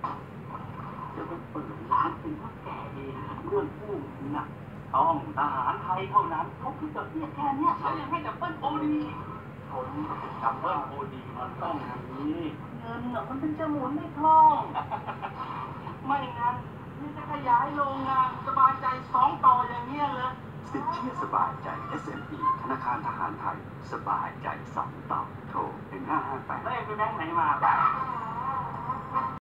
จะไปเปิดร้านเป็นพ่อแก่เองเรื่องกู้หนักต้องทหารไทยเท่านั้นเขาคิดดอกเบี้ยแค่เนี้ยแล้วยังให้ดับเบิลโอดีผมดับเบิลโอดีมันต้องอย่างนี้เงินมันเป็นจะหมุนไม่คล่องไม่งั้นนี่จะขยายโรงงานสบายใจ2 ต่ออย่างเงี้ยเลยสินเชื่อสบายใจ SME ธนาคารทหารไทยสบายใจ2 ต่อโทร1558 แล้วเองไปแบงค์ไหนมา